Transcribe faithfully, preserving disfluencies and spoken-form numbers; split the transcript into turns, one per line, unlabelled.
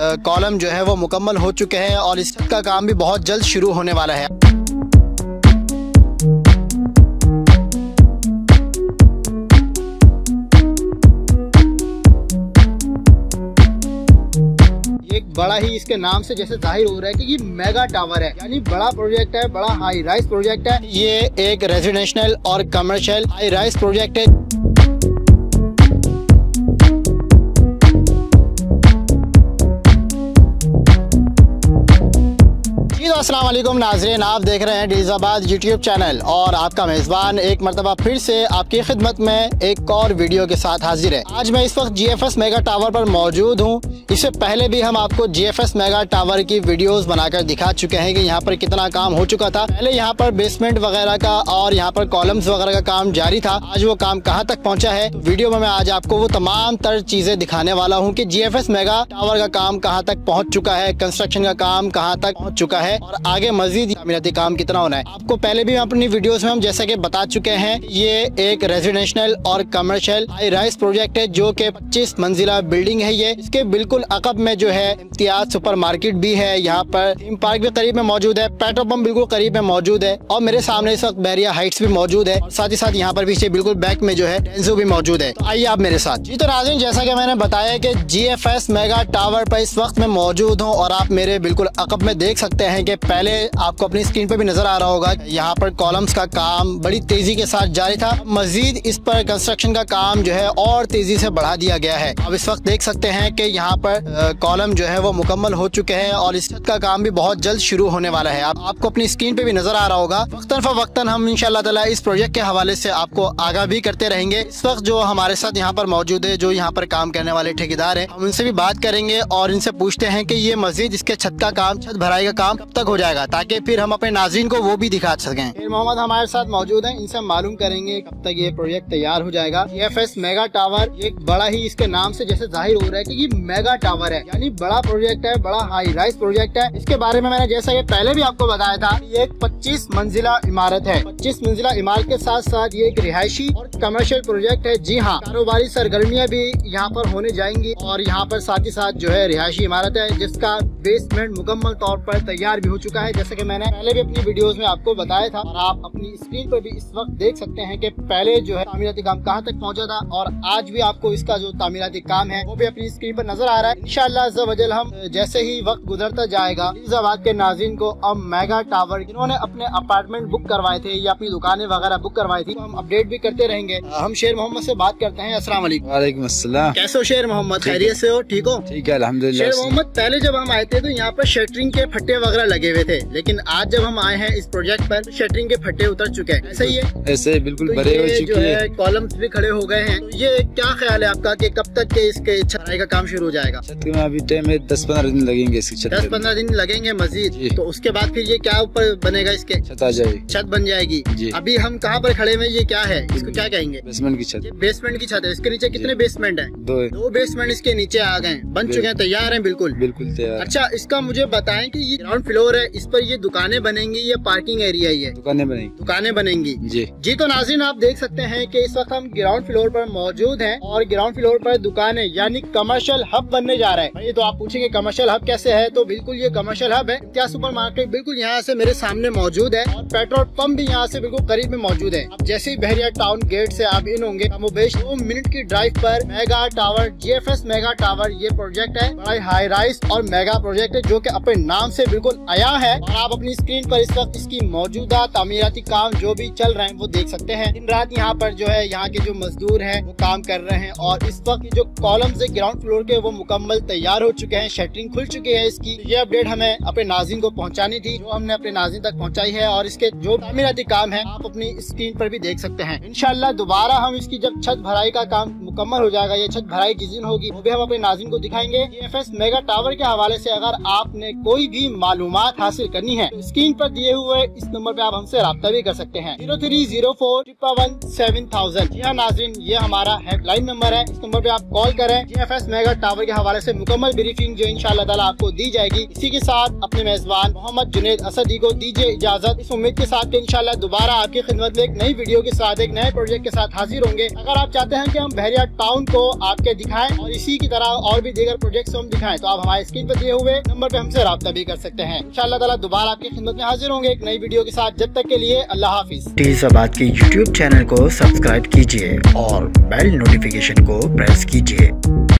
Column जो है वो मुकम्मल हो चुके हैं और इसका काम भी बहुत जल्द शुरू होने वाला है। एक बड़ा ही इसके नाम से जैसे जाहिर हो रहा है कि ये मेगा टावर है, यानी बड़ा प्रोजेक्ट है, बड़ा हाई राइज प्रोजेक्ट है। ये एक रेजिडेंशियल और कमर्शियल हाई राइज प्रोजेक्ट है। अस्सलाम वालेकुम नाज़रीन, आप देख रहे हैं डीजाबाद यूट्यूब चैनल और आपका मेज़बान एक मरतबा फिर से आपकी खिदमत में एक और वीडियो के साथ हाजिर है। आज मैं इस वक्त जीएफएस मेगा टावर पर मौजूद हूँ। इससे पहले भी हम आपको जीएफएस मेगा टावर की वीडियोस बनाकर दिखा चुके हैं कि यहाँ पर कितना काम हो चुका था। पहले यहाँ पर बेसमेंट वगैरह का और यहाँ पर कॉलम्स वगैरह का काम जारी था। आज वो काम कहाँ तक पहुँचा है, तो वीडियो में मैं आज आपको वो तमाम तर चीजें दिखाने वाला हूँ कि जीएफएस मेगा टावर का काम कहाँ तक पहुँच चुका है, कंस्ट्रक्शन का काम कहाँ तक पहुँच चुका है और आगे मजीद तामीराती काम कितना होना है। आपको पहले भी अपनी वीडियोस में हम जैसा कि बता चुके हैं, ये एक रेजिडेंशियल और कमर्शियल हाई राइज प्रोजेक्ट है जो कि पच्चीस मंजिला बिल्डिंग है। ये इसके बिल्कुल अकब में जो है इम्तियाज सुपर मार्केट भी है, यहाँ पर थीम पार्क भी करीब में मौजूद है, पेट्रोल पंप बिल्कुल करीब में मौजूद है और मेरे सामने इस वक्त बैरिया हाइट्स भी मौजूद है और साथ ही साथ यहाँ पर पीछे बिल्कुल बैक में जो है टेंजो भी मौजूद है। तो आइए आप मेरे साथ। जी तो नाज़रीन, जैसा कि मैंने बताया कि जीएफएस मेगा टावर पर इस वक्त मैं मौजूद हूँ और आप मेरे बिल्कुल अकब में देख सकते हैं कि पहले आपको अपनी स्क्रीन पर भी नजर आ रहा होगा, यहाँ पर कॉलम्स का काम बड़ी तेजी के साथ जारी था। मजीद इस पर कंस्ट्रक्शन का काम जो है और तेजी से बढ़ा दिया गया है। अब इस वक्त देख सकते हैं कि यहाँ पर कॉलम जो है वो मुकम्मल हो चुके हैं और इस छत का काम भी बहुत जल्द शुरू होने वाला है। आप, आपको अपनी स्क्रीन पे भी नजर आ रहा होगा। वक्तन फवक्तन हम इंशाअल्लाह ताला इस प्रोजेक्ट के हवाले से आपको आगाह भी करते रहेंगे। इस वक्त जो हमारे साथ यहाँ पर मौजूद है, जो यहाँ पर काम करने वाले ठेकेदार हैं, हम उनसे भी बात करेंगे और इनसे पूछते हैं कि ये मजीद इसके छत का काम, छत भराई का काम कब तक हो जाएगा, ताकि फिर हम अपने नाज़रीन को वो भी दिखा सकें। फिर मोहम्मद हमारे साथ मौजूद हैं, इनसे मालूम करेंगे कब तक ये प्रोजेक्ट तैयार हो जाएगा। जीएफएस मेगा टावर एक बड़ा ही इसके नाम से जैसे जाहिर हो रहा है कि ये मेगा टावर है, यानी बड़ा प्रोजेक्ट है, बड़ा हाई राइज प्रोजेक्ट है। इसके बारे में मैंने जैसा कि पहले भी आपको बताया था, ये एक पच्चीस मंजिला इमारत है। पच्चीस मंजिला इमारत के साथ साथ ये एक रिहायशी और कमर्शियल प्रोजेक्ट है। जी हाँ, कारोबारी सरगर्मियाँ भी यहाँ पर होने जाएंगी और यहाँ पर साथ ही साथ जो है रिहायशी इमारत है जिसका बेसमेंट मुकम्मल तौर पर तैयार भी हो चुका है, जैसे कि मैंने पहले भी अपनी वीडियोस में आपको बताया था। और आप अपनी स्क्रीन पर भी इस वक्त देख सकते हैं कि पहले जो है तामीराती काम कहाँ तक पहुँचा था और आज भी आपको इसका जो तामीराती काम है वो भी अपनी स्क्रीन पर नजर आ रहा है। इंशाअल्लाह अज़्ज़ा वजल हम जैसे ही वक्त गुजरता जाएगा, फैज़ाबाद के नाज़रीन को अब मेगा टावर जिन्होंने अपने अपार्टमेंट बुक करवाए थे या अपनी दुकानें वगैरह बुक करवाई थी, तो हम अपडेट भी करते रहेंगे। हम शेर मोहम्मद से बात करते हैं। अस्सलाम वालेकुम।
वालेकुम अस्सलाम।
कैसे हो शेर मोहम्मद, खैरियत से हो? ठीक हो?
ठीक है अल्हम्दुलिल्लाह।
शेर मोहम्मद, पहले जब हम आए थे तो यहाँ पर शटरिंग के फट्टे वगैरह लगे हुए थे, लेकिन आज जब हम आए हैं इस प्रोजेक्ट पर शटरिंग के फट्टे उतर चुके हैं, ऐसा ही है?
ऐसे बिल्कुल
तो
बड़े हो चुके हैं,
कॉलम्स भी खड़े हो गए हैं। तो ये क्या ख्याल है आपका कि कब तक के इसके छत का काम शुरू हो जाएगा?
छत में अभी टाइम है, दस पंद्रह दिन लगेंगे इसकी छत।
दस पंद्रह दिन लगेंगे मजीद। तो उसके बाद फिर ये क्या ऊपर बनेगा, इसके
छत आ जाएगी,
छत बन जाएगी। अभी हम कहाँ पर खड़े हैं, ये क्या है, इसको क्या कहेंगे?
बेसमेंट की छत।
बेसमेंट की छत है। इसके नीचे कितने बेसमेंट है?
दो है।
दो बेसमेंट इसके नीचे आ गए, बन चुके हैं, तैयार हैं, बिल्कुल
बिल्कुल तैयार।
अच्छा, इसका मुझे बताएं कि ये ग्राउंड फ्लोर है, इस पर ये दुकानें बनेंगी या पार्किंग एरिया ही है?
दुकानें बनेंगी।
दुकानें बनेंगी
जी
जी। तो नाज़रीन, आप देख सकते हैं कि इस वक्त हम ग्राउंड फ्लोर पर मौजूद हैं और ग्राउंड फ्लोर पर दुकानें यानी कमर्शियल हब बनने जा रहा है। ये तो आप पूछेंगे कमर्शियल हब कैसे है, तो बिल्कुल ये कमर्शियल हब है। इम्तियाज सुपर मार्केट बिल्कुल यहाँ से मेरे सामने मौजूद है और पेट्रोल पंप भी यहाँ से बिल्कुल करीब में मौजूद है। अब जैसे ही बहरिया टाउन गेट से आप इन होंगे, कमोबेश दो मिनट की ड्राइव पर mega tower, GFS mega tower ये प्रोजेक्ट है। बड़ा हाई राइज और मेगा प्रोजेक्ट है जो कि अपने नाम से बिल्कुल आया है और आप अपनी स्क्रीन पर इस वक्त इसकी मौजूदा तामीराती काम जो भी चल रहे हैं वो देख सकते हैं। दिन रात यहाँ पर जो है यहाँ के जो मजदूर हैं वो काम कर रहे हैं और इस वक्त जो कॉलम्स है ग्राउंड फ्लोर के वो मुकम्मल तैयार हो चुके हैं, शटरिंग खुल चुकी है इसकी। ये अपडेट हमें अपने नाज़रीन को पहुँचानी थी, जो हमने अपने नाज़रीन तक पहुँचाई है और इसके जो तामीराती काम है आप अपनी स्क्रीन पर भी देख सकते हैं। इंशाअल्लाह दोबारा हम इसकी जब छत भराई का काम मुकम्मल हो जाएगा, ये छत भराई किस दिन होगी वो भी हम अपने नाज़रीन को दिखाएंगे। जीएफएस मेगा टावर के हवाले से अगर आपने कोई भी मालूमात हासिल करनी है तो स्क्रीन पर दिए हुए इस नंबर पे आप हमसे राब्ता भी कर सकते हैं, zero three zero four triple one seven thousand. जी हाँ नाज़रीन, ये हमारा हेल्पलाइन नंबर है, इस नंबर पे आप कॉल करें। जीएफएस मेगा टावर के हवाले से मुकम्मल ब्रीफिंग जो इंशाअल्लाह ताला आपको दी जाएगी। इसी के साथ अपने मेजबान मोहम्मद जुनेद असदी को दीजिए इजाजत, इस उम्मीद के साथ इंशाअल्लाह दोबारा आपकी खिदमत में एक नई वीडियो के साथ, एक नए प्रोजेक्ट के साथ हाजिर होंगे। अगर आप चाहते हैं कि हम बहरिया मेगा टाउन को आपके दिखाएं और इसी की तरह और भी दीगर प्रोजेक्ट्स हम दिखाएं तो आप हमारे स्क्रीन पर दिए हुए नंबर पे हमसे राब्ता भी कर सकते हैं। इंशाअल्लाह ताला दोबारा आपकी खिदमत में हाजिर होंगे एक नई वीडियो के साथ। जब तक के लिए अल्लाह हाफिज।
डीलिसाबाद के यूट्यूब चैनल को सब्सक्राइब कीजिए और बेल नोटिफिकेशन को प्रेस कीजिए।